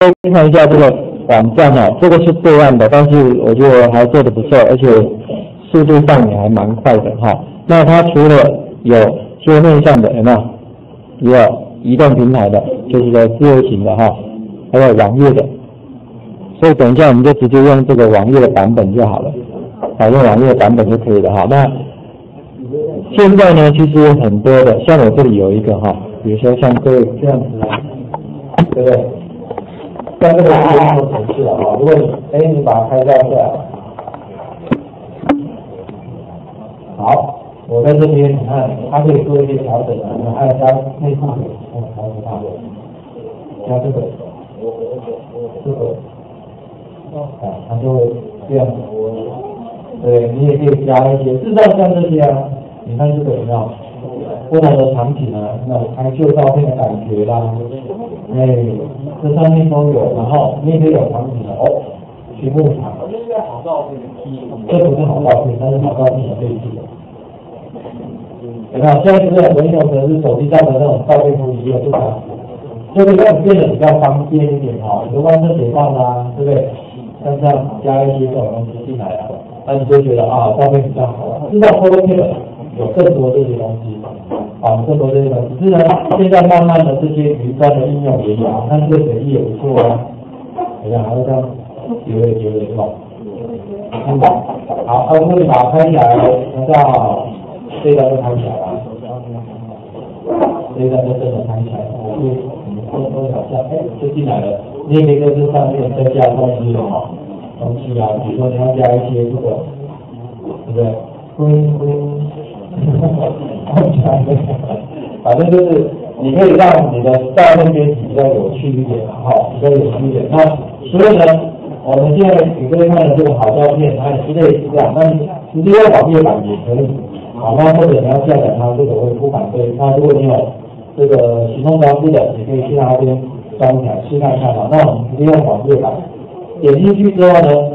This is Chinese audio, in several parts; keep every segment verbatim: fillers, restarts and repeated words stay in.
先看一下这个网站哈，这个是对岸的，但是我觉得还做得不错，而且速度上也还蛮快的哈。那它除了有桌面上的有没有，也有移动平台的，就是说智慧型的哈，还有网页的。所以等一下我们就直接用这个网页的版本就好了，啊，用网页的版本就可以了哈。那现在呢，其实有很多的，像我这里有一个哈，比如说像各位这样子，对不对？像这个是应用程式了哈。如果你哎你把它开掉下来，好，我在这边你看，它可以做一些调整啊，你按加内部的，嗯，调整它，加这个，这个，啊，它就会这样子。对，你也可以加一些，事实上像这些啊。你看这个有没有不同的场景啊？那拍旧照片的感觉啦，哎，这上面都有。然后你也可以有场景的哦，去牧场。这不是好照片，但是好照片的类似的。有没有？现在是不是很多应用程式手机上的那种照片图也有这个？这个让变得比较方便一点哈，你的万圣节放啦，对不对？像这样加一些这种东西进来啊，那你就觉得啊，照片比较好了。知道 Photoshop 有更多这些东西，啊，更多这些东西。只是呢，现在慢慢的这些云端的应用也有，那这个水力也不错啊。怎么样？还会这样有点有点弄。嗯，好，那我们把它开起来，看到这一张就开起来了，这一张就真的开起来了。我就我们多多少下，哎，就进来了。你也可以在这上面再加东西哈，东西啊，比如说你要加一些这个，对不对？嗯嗯，反正就是你可以让你的照片编辑比较有趣一点，好，比较有趣一点。那所以呢，我们现在给各位看的这个好照片，它也是类似这样。那你直接用网页版也可以，好，那或者你要下载它，这个我也不反对。那如果你有这个行动装置的，也可以去那边装起来试看看啊。那我们直接用网页版，点进去之后呢？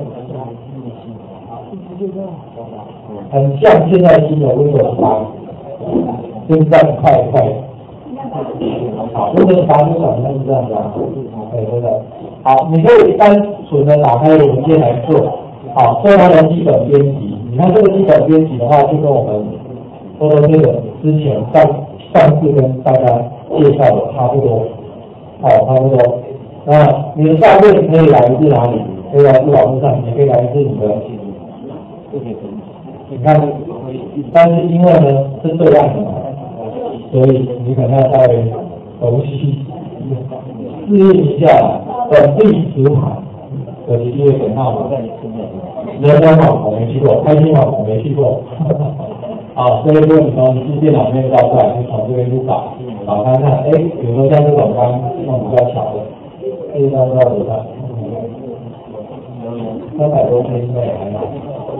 很像现在新的 Windows 八，现在快快，好 ，Windows 八就长成这样子啊，对对对，好，你可以单纯的打开文件来做，好，做它的基本编辑。你看这个基本编辑的话，就跟我们说的这个之前上上次跟大家介绍的差不多，好，差不多。那你的照片可以来自哪里？可以来自网络上，也可以来自你的。你看，但是因为呢是对岸的嘛，所以你可能要稍微熟悉适应一下本地词海的一些点号码。人家网我没去过，开心网我没去过。啊，所以如果你从你电脑里面照出来，就从这边去找，找看看，哎，比如说像这种刚弄比较小的，这一张多少多少？三百多 K 应该也还好。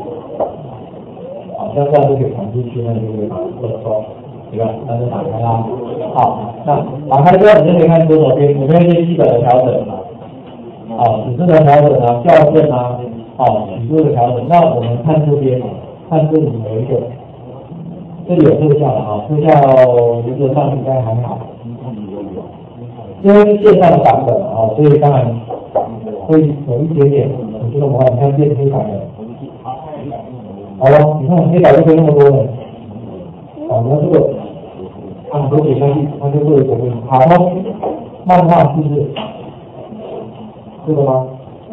好，像这样就可以传出去，那就可以或者说，对吧？那就打开啦。好，那打开之后你就可以看左手边有没有一些基本的调整啊？好，指示的调整啊，校正啊，好，许多的调整。那我们看这边，看这里有一个，这里有特效的啊，特效原则上应该还好。因为是线上的版本啊，所以当然会有一点点，我觉得我们看变黑版的。好了，你看黑白就可以那么多了，好，那这个按多点下去，它就会有一个好吗？漫画是不是？这个吗？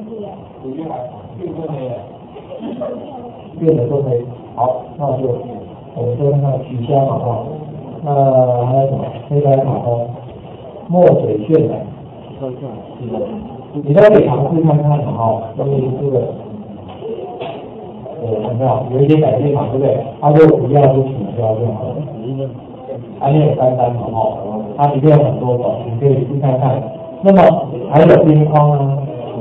变的都可以。好，那就我们就看看取消嘛哈。那还有什么？黑白卡通、墨水渲染，你都可以尝试看看哈，因为这个。有没有有一些改变嘛，对不对？它就不要就取消就好了。它也有单单嘛哈，它里面有很多种，你可以去看看。那么还有边框啊。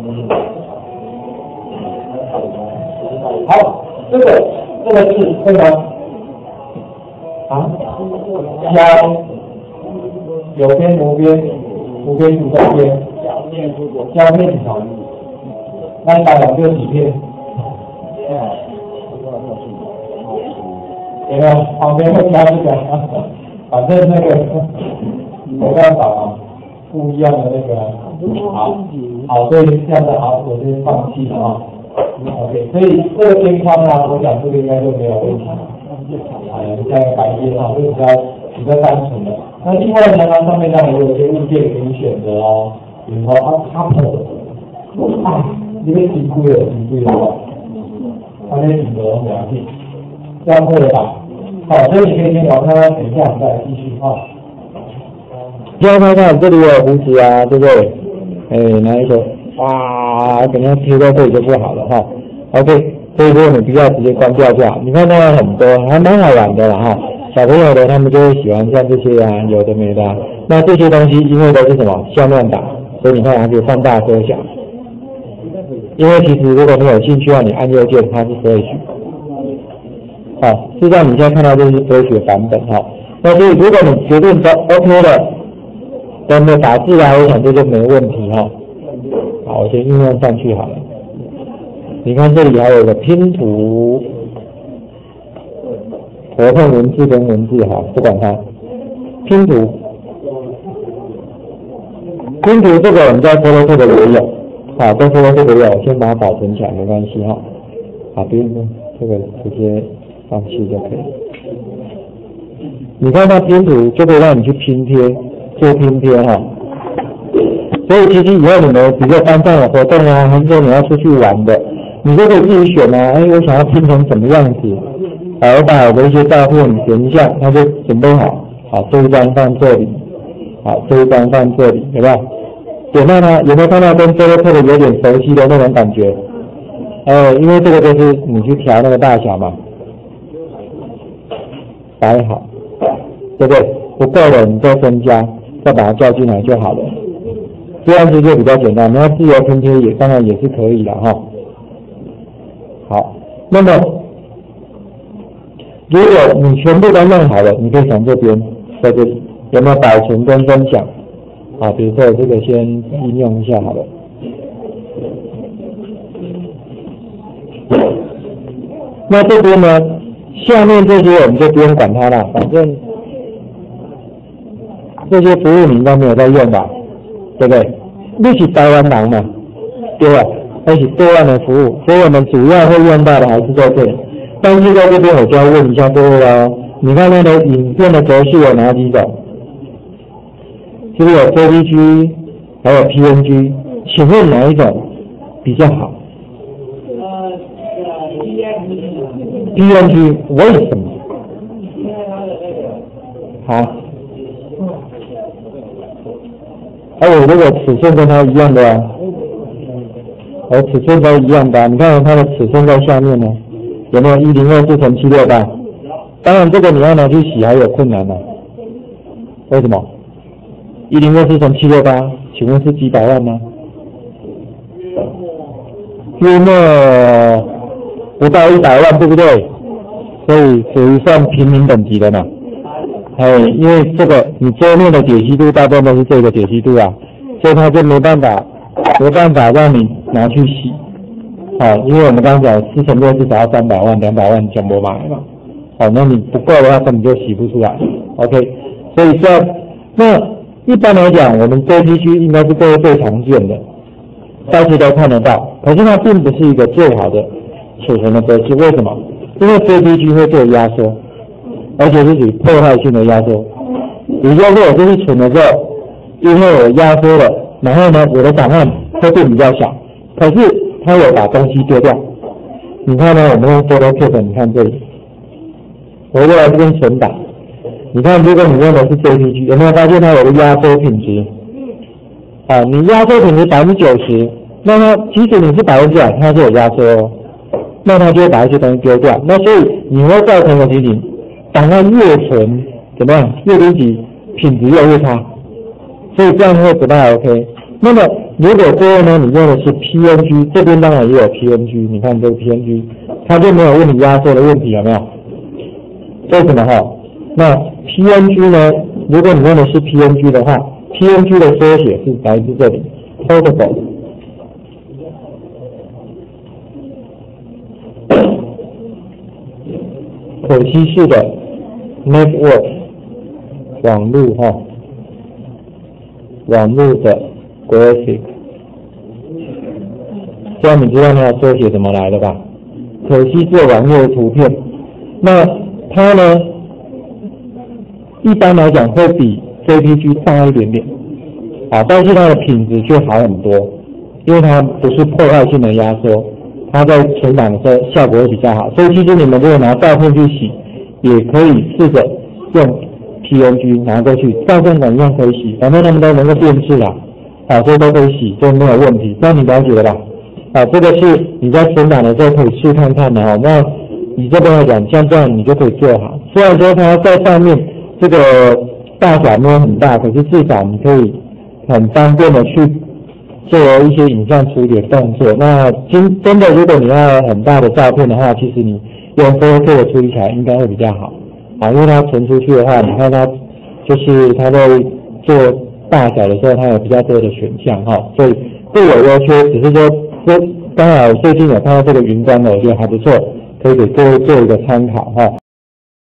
好，这个这个是对吗？啊？消有边无边，无边不在边，消面条，那打两个几片？有没有旁边会加这个？反正那个没办法啊，不一样的那个。好， 好，所以这样子好，我先放弃了啊。OK， 所以这个边框啊，我想这个应该就没有问题。呃，这样白边啊，会比较比较单纯的。那另外呢，它上面当然也有一些物件给你选择哦，比如说啊 ，couple， 啊，这个挺贵的，挺贵的，它那顶格两体，这样会了吧？好，所以你可以先聊看看，等一下我们再来继续啊。 现在看看这里有胡子啊，对不对？哎，哪一个？哇，可能贴在这里就不好了哈。OK， 所以如果你不要直接关掉就好。你看那个很多，还蛮好玩的啦哈。小朋友的他们就会喜欢像这些啊，有的没的、啊。那这些东西因为都是什么向量打，所以你看它可以放大缩小。因为其实如果你有兴趣的话，你按右键它是 Flash。好，事实上你现在看到这是 Flash 版本哈。那所以如果你决定都 OK 了，那么打字啊，我想这就没问题哈。好，我先应用上去好了。你看这里还有个拼图，活动文字跟文字哈，不管它。拼图，拼图这个我们在 Photoshop 也有，好，在 Photoshop 也有，先把它保存起来没关系哈。好，不用用这个直接放弃就可以。你看它拼图就可以让你去拼贴，做拼贴哈。所以其实以后你们比如说班上有活动啊，或者说你要出去玩的，你就可以自己选啊，哎，我想要拼成什么样子，好，我把我的一些照片点一下，它就准备好，好，这一张放这里，好，这一张放这里，有没有？点到它，有没有看到跟 Photoshop 有点熟悉的那种感觉？呃，因为这个就是你去调那个大小嘛，摆好，对不对？不够了你再增加，再把它叫进来就好了。这样子就比较简单，你要自由拼贴也当然也是可以的哈。好，那么如果你全部都弄好了，你可以从这边在这里有没有保存跟分享？啊，比如说这个先应用一下好了。那这边呢，下面这些我们就不用管它了，反正这些服务你应该没有在用吧？对不对？你是台湾人嘛，对吧？而且对岸的服务，所以我们主要会用到的还是在这里。但是在这边我就要问一下各位哦，你看那个影片的格式有哪几种？是不是有 J P G， 还有 P N G？ 请问哪一种比较好？呃 ，P N G 为什么？好。还有这个尺寸跟它一样的啊，而尺寸都一样的、啊，你看它的尺寸在下面呢，有没有一零二四乘七六八？当然这个你要拿去洗还有困难呢、啊，为什么？一零二四乘七六八，请问是几百万吗？约莫不到一百万，对不对？所以属于算平民等级的嘛。哎，因为这个你桌面的解析度大部分都是这个解析度啊，所以它就没办法没办法让你拿去洗，好，因为我们刚刚讲四乘六至少要三百万、两百万讲不买嘛，好，那你不够的话根本就洗不出来 ，OK， 所以说那一般来讲，我们 J P G 应该是各位最常见的，到处都看得到，可是它并不是一个最好的储存的格式，为什么？因为 J P G 会做压缩。而且是属于破坏性的压缩，也就是说我这次存的时候，因为我压缩了，然后呢，我的档案会变比较小，可是它有把东西丢掉。你看呢，我们用 Photoshop， 你看这里，我过来这边存档，你看如果你用的是 J P G， 有没有发现它有个压缩品质？啊，你压缩品质百分之九十，那么即使你是百分之百，它是有压缩哦，那它就会把一些东西丢掉，那所以你会造成的情形。档案越存怎么样？越低级，品质越来越差，所以这样会不太 OK。那么如果各位呢，你用的是 P N G， 这边当然也有 P N G， 你看这个 P N G， 它就没有问你压缩的问题，有没有？为什么哈？那 P N G 呢？如果你用的是 P N G 的话 ，P N G 的缩写是来自这里 ，Portable。可稀释的 network 网络哈，网络的 graphic 这样你知道它的缩写怎么来的吧？可惜这网页的图片，那它呢，一般来讲会比 J P G 大一点点，好，但是它的品质却好很多，因为它不是破坏性的压缩，它在存档的时候效果会比较好。所以其实你们如果拿照片去洗，也可以试着用 P N G 拿过去，照相馆一样可以洗，反正他们都能够辨识啦，啊，所以都可以洗，这没有问题。这样你了解了吧？啊，这个是你在存档的时候可以试看看的哦。那你这边来讲，像这样你就可以做好。虽然说它在上面这个大小没有很大，可是至少你可以很方便的去做一些影像处理的动作。那真真的，如果你要很大的照片的话，其实你用 四 K 的处理起来应该会比较好。啊，因为它存出去的话，你看它就是它在做大小的时候，它有比较多的选项哈，所以各有优缺，只是说这刚好最近有看到这个云端的，我觉得还不错，可以给各位做一个参考哈。